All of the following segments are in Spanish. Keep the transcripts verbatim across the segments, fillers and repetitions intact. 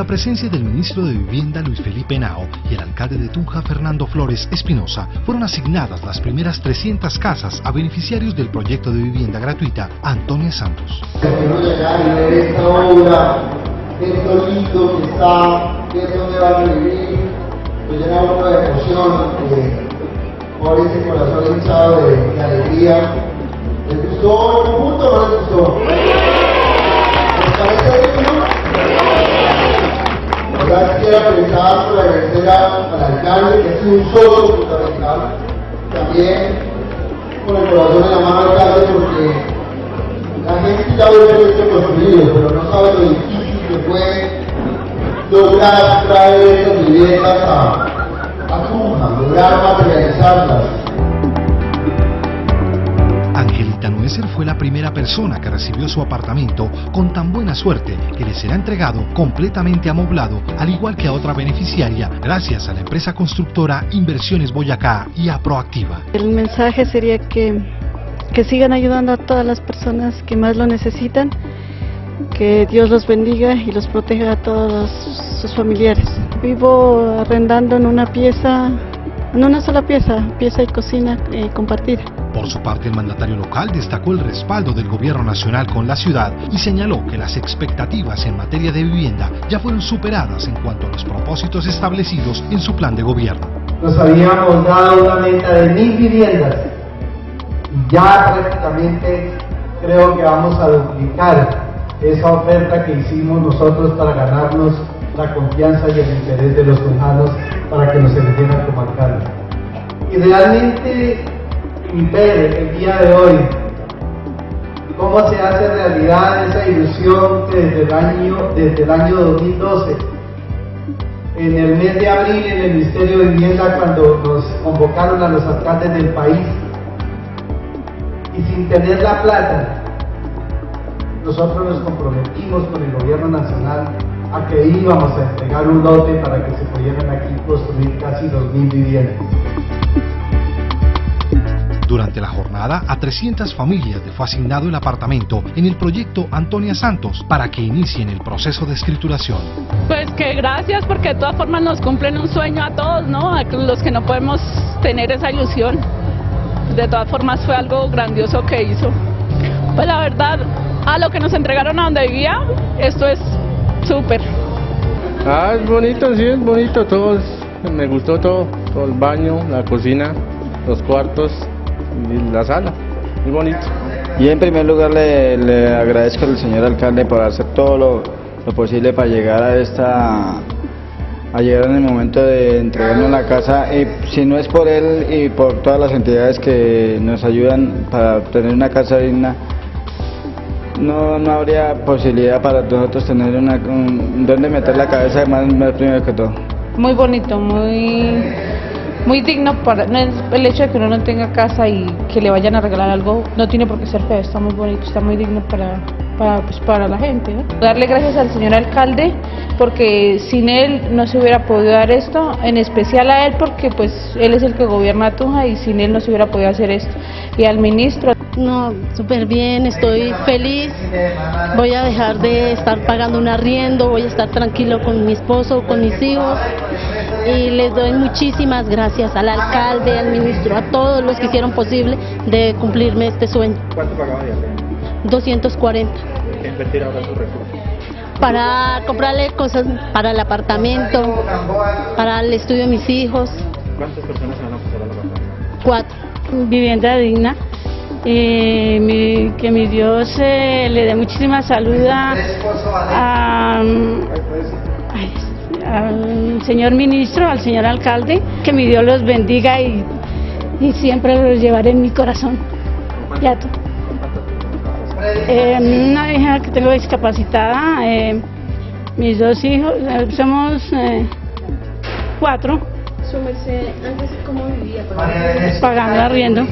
la presencia del ministro de Vivienda Luis Felipe Henao y el alcalde de Tunja Fernando Flores Espinosa, fueron asignadas las primeras trescientas casas a beneficiarios del proyecto de vivienda gratuita Antonia Santos. Quiero llegar y ver esta obra, ver lo lindo que está, ver dónde van a vivir, me llena uno de emoción, eh, por ese corazón hinchado de, de alegría. ¿Les gustó el conjunto o no les gustó? ¿Les parece digno? Ahora quiero aprovechar para agradecer al alcalde, que ha sido un socio fundamental, también con el corazón en la mano al alcalde, porque la gente ya ve el proyecto construido, pero no sabe lo difícil que fue lograr traer estas viviendas a, a Tunja, lograr materializarlas. Angelita Nuecer fue la primera persona que recibió su apartamento con tan buena suerte que le será entregado completamente amoblado, al igual que a otra beneficiaria, gracias a la empresa constructora Inversiones Boyacá y a Proactiva. El mensaje sería que, que sigan ayudando a todas las personas que más lo necesitan, que Dios los bendiga y los proteja a todos sus familiares. Vivo arrendando en una pieza, en una sola pieza, pieza y cocina eh, compartida. Por su parte, el mandatario local destacó el respaldo del gobierno nacional con la ciudad y señaló que las expectativas en materia de vivienda ya fueron superadas en cuanto a los propósitos establecidos en su plan de gobierno. Nos habíamos dado una meta de mil viviendas y ya prácticamente creo que vamos a duplicar esa oferta que hicimos nosotros para ganarnos la confianza y el interés de los tunjanos para que nos eligieran como alcalde. Y realmente ver el día de hoy cómo se hace realidad esa ilusión que desde el año, desde el año dos mil doce, en el mes de abril en el Ministerio de Vivienda, cuando nos convocaron a los alcaldes del país y sin tener la plata, nosotros nos comprometimos con el gobierno nacional a que íbamos a entregar un lote para que se pudieran aquí construir casi dos mil viviendas. Durante la jornada, a trescientas familias les fue asignado el apartamento en el proyecto Antonia Santos para que inicien el proceso de escrituración. Pues que gracias, porque de todas formas nos cumplen un sueño a todos, ¿no? A los que no podemos tener esa ilusión. De todas formas fue algo grandioso que hizo. Pues la verdad, a lo que nos entregaron a donde vivía, esto es súper. Ah, es bonito, sí, es bonito, todo es, me gustó todo, todo el baño, la cocina, los cuartos y la sala, muy bonito. Y en primer lugar le, le agradezco al señor alcalde por hacer todo lo, lo posible para llegar a esta, a llegar en el momento de entregarnos la casa, y si no es por él y por todas las entidades que nos ayudan para tener una casa digna, no, no habría posibilidad para nosotros tener una, un, donde meter la cabeza, más, más primero que todo. Muy bonito, muy... muy digno. Para, no es el hecho de que uno no tenga casa y que le vayan a regalar algo, no tiene por qué ser feo, está muy bonito, está muy digno para, para, pues, para la gente, ¿no? Darle gracias al señor alcalde, porque sin él no se hubiera podido dar esto, en especial a él, porque pues él es el que gobierna Tunja y sin él no se hubiera podido hacer esto. Y al ministro. No, súper bien, estoy feliz, voy a dejar de estar pagando un arriendo, voy a estar tranquilo con mi esposo, con mis hijos, y les doy muchísimas gracias al alcalde, al ministro, a todos los que hicieron posible de cumplirme este sueño. ¿Cuánto pagaba de arriendo? doscientos cuarenta. ¿Qué invertir ahora sus recursos? Para comprarle cosas para el apartamento, para el estudio de mis hijos. ¿Cuántas personas se van a pasar al apartamento? Cuatro. Vivienda digna. Eh, mi, que mi Dios eh, le dé muchísima salud a, a, ay, al señor ministro, al señor alcalde, que mi Dios los bendiga y, y siempre los llevaré en mi corazón. Ya tú. Eh, una hija que tengo discapacitada, eh, mis dos hijos, eh, somos eh, cuatro. Su merced, antes cómo vivía, pagando arriendo.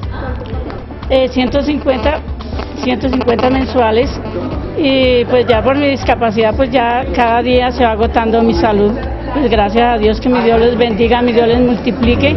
Eh, ciento cincuenta mensuales, y pues ya por mi discapacidad pues ya cada día se va agotando mi salud, pues gracias a Dios, que mi Dios les bendiga, mi Dios les multiplique.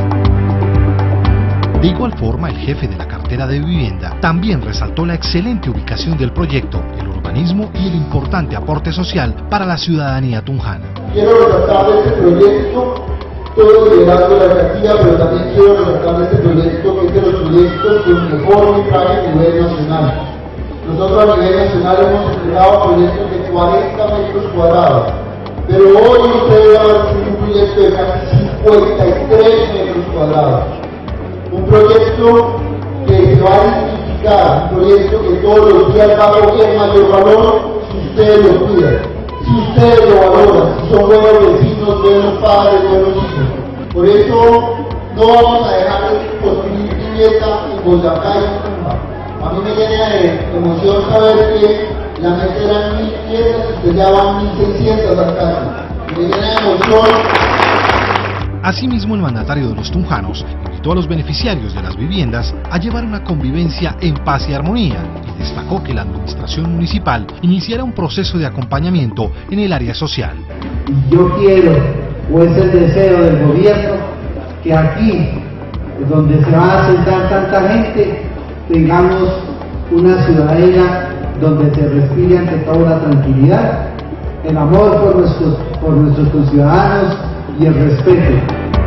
De igual forma, el jefe de la cartera de vivienda también resaltó la excelente ubicación del proyecto, el urbanismo urbanismo y el importante aporte social para la ciudadanía tunjana. Quiero resaltar de este proyecto todo el liderazgo de la alcaldía, pero también quiero resaltar de este proyecto que es de los proyectos que mejor me trae a nivel nacional. Nosotros a nivel nacional hemos entregado proyectos de cuarenta metros cuadrados, pero hoy ustedes van a recibir un proyecto de casi cincuenta y tres metros cuadrados. Un proyecto que se va a identificar, un proyecto que todos los días va a coger mayor valor si ustedes lo cuidan, si ustedes lo valoran, si son buenos vecinos, buenos padres, buenos hijos. Por eso no vamos a dejar de construir vivienda en Boyacá y en Tunja. A mí me llena de emoción saber que la meta eran mil viviendas y ustedes ya van mil seiscientas acá. Me llena de emoción. Asimismo, el mandatario de los tunjanos invitó a los beneficiarios de las viviendas a llevar una convivencia en paz y armonía y destacó que la administración municipal iniciará un proceso de acompañamiento en el área social. Yo quiero, o es el deseo del gobierno, que aquí, donde se va a sentar tanta gente, tengamos una ciudadanía donde se respire ante toda la tranquilidad, el amor por nuestros, por nuestros conciudadanos y el respeto.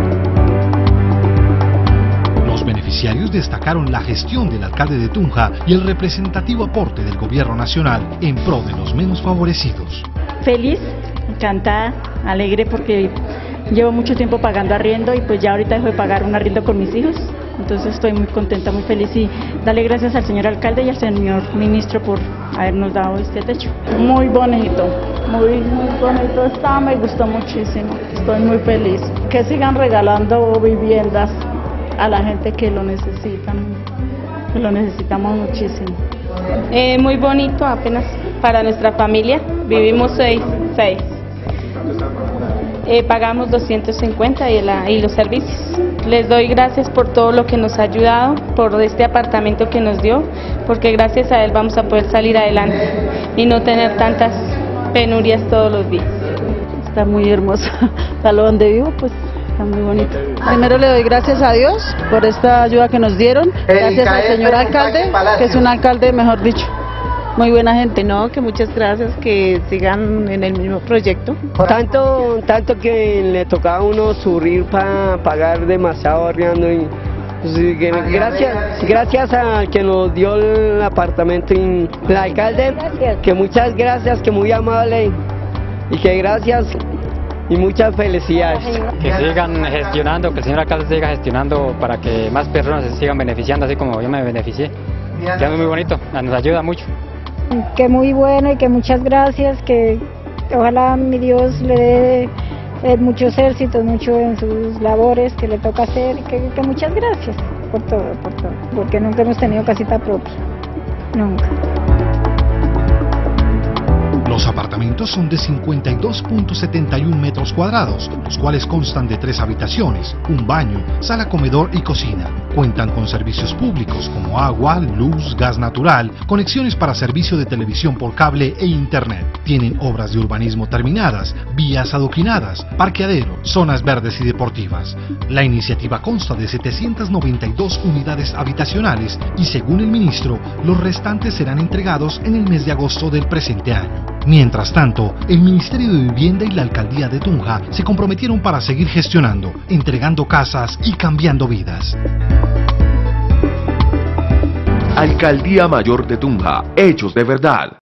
Los beneficiarios destacaron la gestión del alcalde de Tunja y el representativo aporte del gobierno nacional en pro de los menos favorecidos. Feliz, encantada, alegre porque llevo mucho tiempo pagando arriendo y pues ya ahorita dejo de pagar un arriendo con mis hijos. Entonces estoy muy contenta, muy feliz y darle gracias al señor alcalde y al señor ministro por habernos dado este techo. Muy bonito, muy, muy bonito está, me gustó muchísimo, estoy muy feliz. Que sigan regalando viviendas a la gente que lo necesitan, que lo necesitamos muchísimo. Eh, muy bonito apenas para nuestra familia, vivimos seis, seis. Eh, pagamos doscientos cincuenta y, la, y los servicios. Les doy gracias por todo lo que nos ha ayudado, por este apartamento que nos dio, porque gracias a él vamos a poder salir adelante y no tener tantas penurias todos los días. Está muy hermoso. Para lo donde vivo, pues está muy bonito. Primero le doy gracias a Dios por esta ayuda que nos dieron, gracias al señor alcalde, que es un alcalde, mejor dicho, muy buena gente. No, que muchas gracias, que sigan en el mismo proyecto. Tanto, tanto que le tocaba a uno sufrir para pagar demasiado arriendo y pues, que gracias, gracias a que nos dio el apartamento y el alcalde, que muchas gracias, que muy amable y que gracias y muchas felicidades. Que sigan gestionando, que el señor alcalde siga gestionando para que más personas se sigan beneficiando así como yo me beneficié. Ya es muy bonito, nos ayuda mucho. Que muy bueno y que muchas gracias, que ojalá mi Dios le dé eh, muchos éxitos, mucho en sus labores que le toca hacer, que, que muchas gracias por todo, por todo, porque nunca hemos tenido casita propia, nunca. Los apartamentos son de cincuenta y dos punto setenta y uno metros cuadrados, los cuales constan de tres habitaciones, un baño, sala comedor y cocina. Cuentan con servicios públicos como agua, luz, gas natural, conexiones para servicio de televisión por cable e internet. Tienen obras de urbanismo terminadas, vías adoquinadas, parqueadero, zonas verdes y deportivas. La iniciativa consta de setecientas noventa y dos unidades habitacionales y, según el ministro, los restantes serán entregados en el mes de agosto del presente año. Mientras tanto, el Ministerio de Vivienda y la Alcaldía de Tunja se comprometieron para seguir gestionando, entregando casas y cambiando vidas. Alcaldía Mayor de Tunja, hechos de verdad.